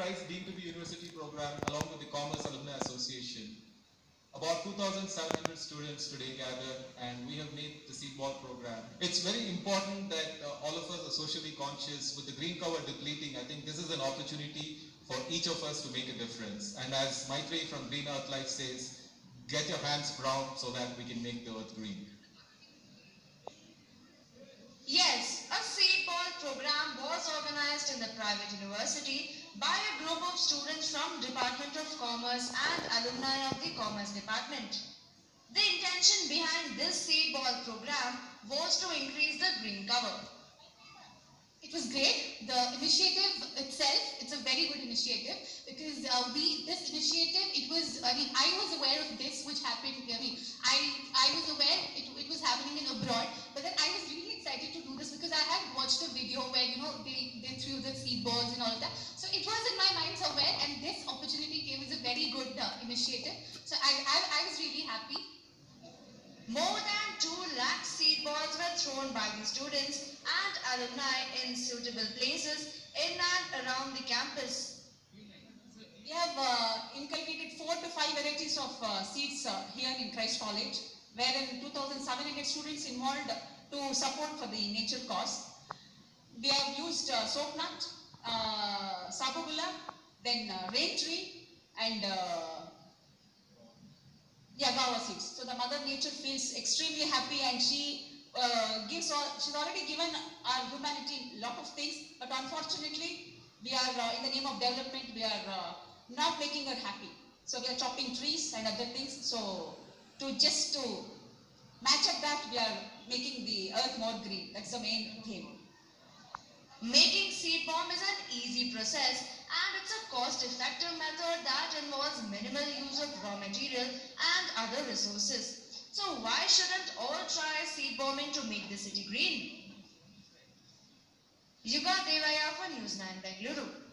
Christ Deemed to be University program along with the Commerce Alumni Association. About 2,700 students today gathered, and we have made the seed ball program. It's very important that all of us are socially conscious. With the green cover depleting, I think this is an opportunity for each of us to make a difference. And as Maitri from Green Earth Life says, get your hands brown so that we can make the earth green. Yes, a seed ball program was organized in the private university by a group of students from Department of Commerce and alumni of the Commerce Department. The intention behind this seed ball program was to increase the green cover. It was great. The initiative itself, it's a very good initiative because this initiative, I was aware of this which happened, I was aware it was happening in abroad, but then I was really excited to do this because I had watched a video where, they threw the seed balls and all of that. So it was in my mind somewhere, and this opportunity came as a very good initiative. So I was really happy. More than 2 lakh seed balls were thrown by the students and alumni in suitable places in and around the campus. We have inculcated 4 to 5 varieties of seeds here in Christ College, wherein 2,700 students involved to support for the nature cause. We have used soap nut, sabugula, then rain tree, and guava seeds. So the Mother Nature feels extremely happy, and she's already given our humanity a lot of things, but unfortunately, we are in the name of development, we are not making her happy. So we are chopping trees and other things. So to match up that, we are making the earth more green. That's the main theme. Making seed bomb is an easy process, and it's a cost-effective method that involves minimal use of raw material and other resources. So why shouldn't all try seed bombing to make the city green? Yuga Devaya for News9 Bengaluru.